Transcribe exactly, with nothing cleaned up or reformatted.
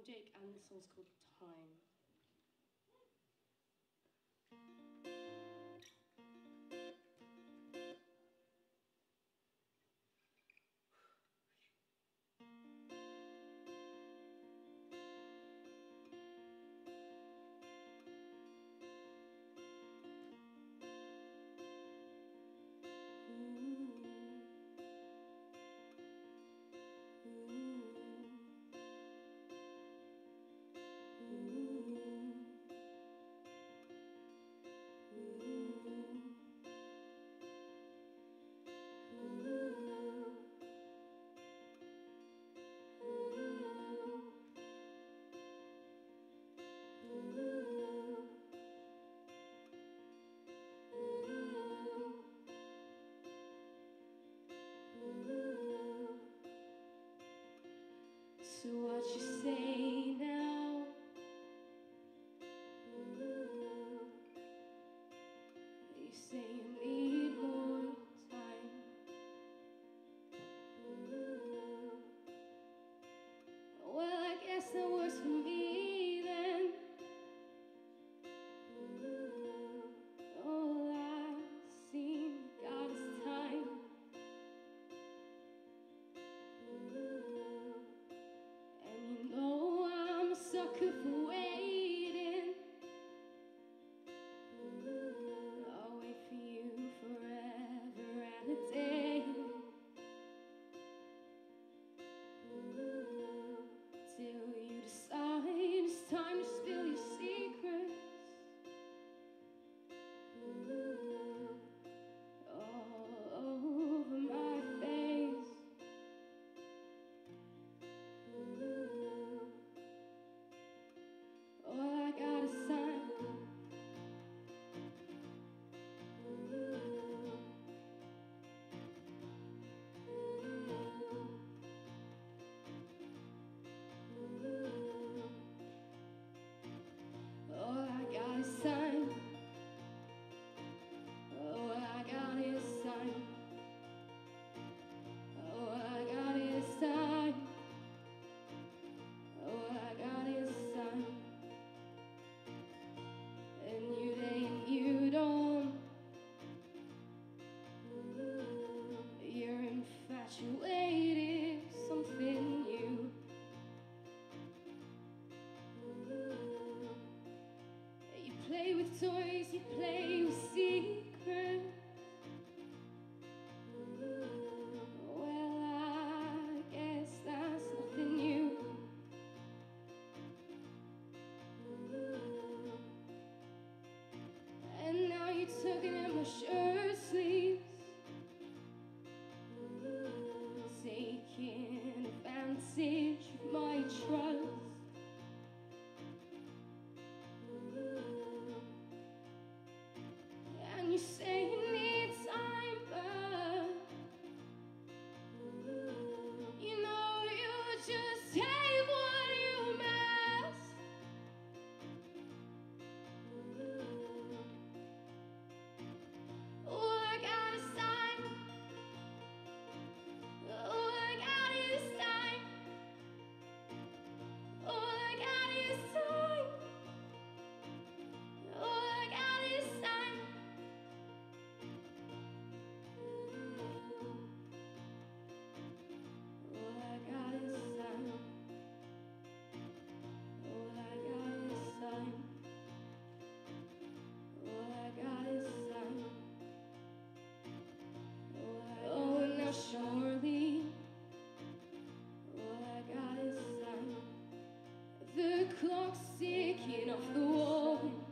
I'm Jake, and this song's called Time. So what you say now? You say you need more time. Well, I guess that works for me then. All I've seen, God, is time. And you know I'm a sucker for waiting. I'll wait for you forever and a day, till you decide it's time to spill your secrets all over my face. All I got is time. All I got is time. All I got is time. All I got is time. All I got is time. And you day and you don't. You're infatuated with something new. You play with toys, you play with secrets. Well, I guess that's nothing new. And now you're tugging at my shirt sleeves, taking advantage of my trust. And you say you need time, but you know you just take what you must. All I got is time. All I got is time. All I got is time. All I got is time. All I got is time. All I got is time. All I got is time. Oh, now surely, all I got is time. The clock's ticking off the wall.